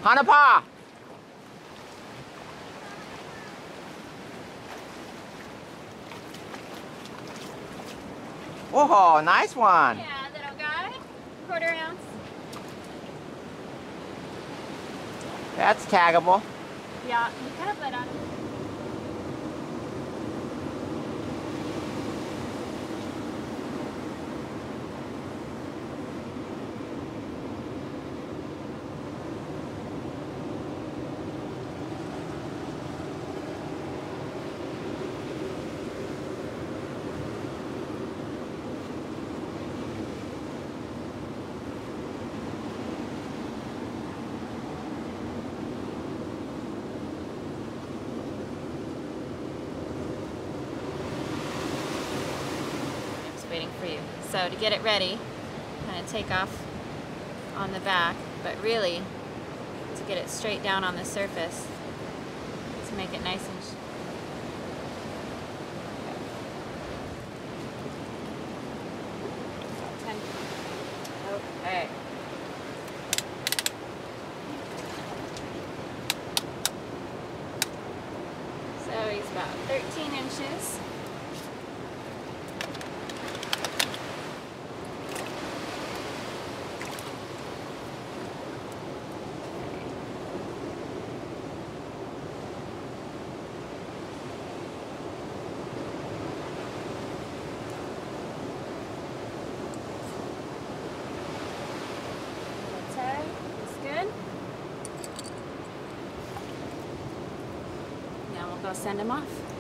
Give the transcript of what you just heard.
Hanapa! Whoa, nice one! Yeah, little guy. 1/4 ounce. That's taggable. Yeah, you could have let on him. Waiting for you. So to get it ready, kind of take off on the back, but really to get it straight down on the surface to make it nice and okay. So he's about 13 inches. Now we'll go send him off.